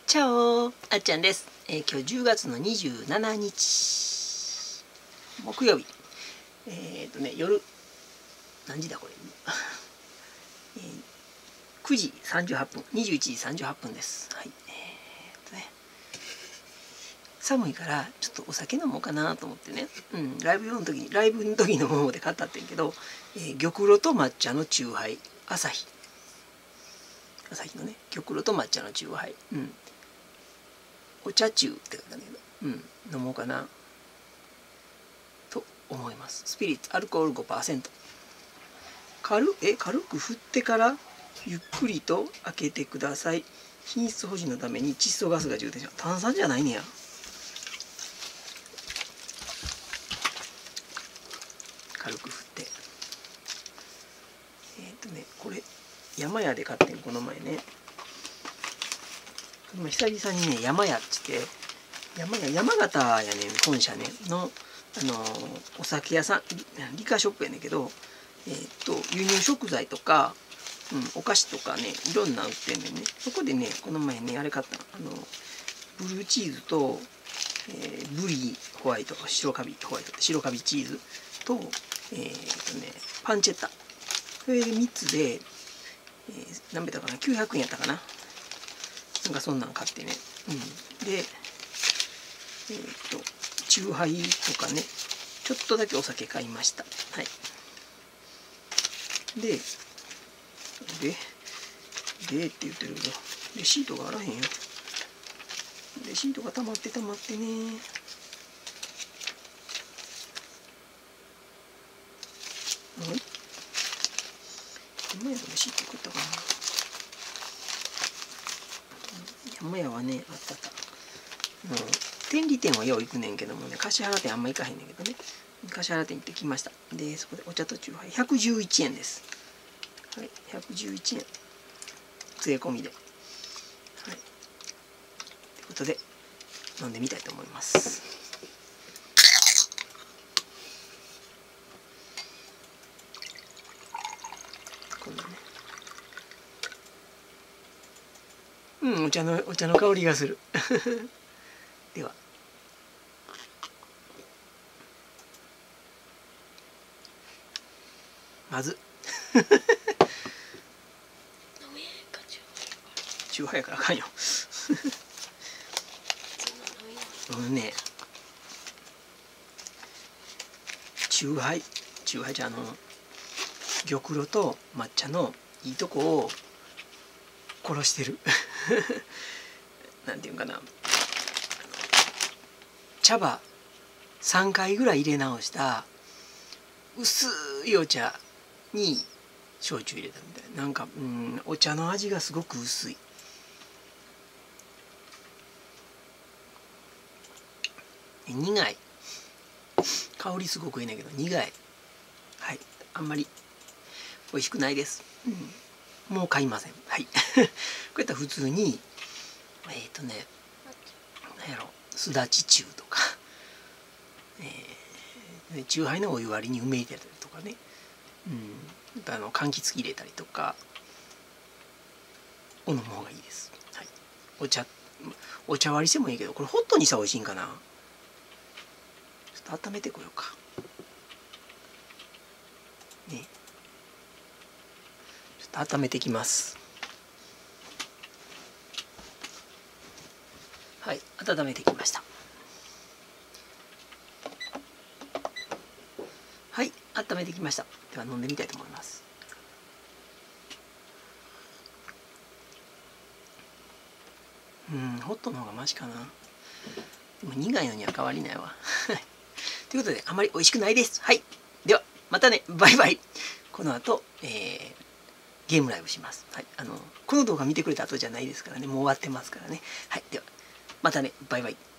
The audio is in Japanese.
チャオ、あっちゃんです。今日10月の27日木曜日。夜何時だこれ、9時38分、21時38分です。はい。寒いからちょっとお酒飲もうかなと思ってね、ライブの時のもので買ったってんけど、玉露と抹茶のチューハイ、朝日のね、玉露と抹茶のチューハイ、お茶中って書いたんだけど、飲もうかなと思います。スピリッツアルコール 5%。軽く振ってからゆっくりと開けてください。品質保持のために窒素ガスが充填します。炭酸じゃないねや。軽く振って、これ山屋で買ってん、この前ね。久々にね、山屋っつって、山形やねん、本社ねのお酒屋さん、リカーショップやねんけど、輸入食材とか、お菓子とかね、いろんな売ってんねんね。そこでね、この前ね、あれ買った、ブルーチーズと、ブリーホワイト、白カビチーズと、パンチェッタ。それで3つで、何べたかな、900円やったかな。なんかそんなん買ってね。で、チューハイとかね、ちょっとだけお酒買いました。はい。でって言ってるけど、レシートがあらへんよ。レシートが溜まってね。山屋のレシート送ったかな。山屋はね、あった。天理店はよう行くねんけどもね、橿原店あんま行かへんねんけどね。橿原店行ってきました。で、そこでお茶とチューハイ111円です。はい、111円。税込みで。はい。ということで、飲んでみたいと思います。こんなね。お茶の香りがする。では。まず。チューハイやからあかんよ。チューハイじゃ玉露と抹茶のいいとこを殺してる。なんていうんかな、茶葉3回ぐらい入れ直した薄いお茶に焼酎入れたみたいな、なんかお茶の味がすごく薄い。苦い。香りすごくいいんだけど苦い。はい、あんまり美味しくないです。もう買いません。はい。こういったら普通になんやろ、すだち中とか、チューハイのお湯割りに梅入れたりとかね、柑橘入れたりとかお飲む方がいいです。はい。お茶割りしてもいいけど、これホットにしたら美味しいんかな。ちょっと温めてこようかね。ちょっと温めてきます。はい、温めてきました。はい、温めてきました。では飲んでみたいと思います。ホットの方がマシかな。でも苦いのには変わりないわ。ということで、あまり美味しくないです。はい。では、またね。バイバイ。この後、ゲームライブします。はい。この動画見てくれた後じゃないですからね。もう終わってますからね。はい。では、またね。バイバイ。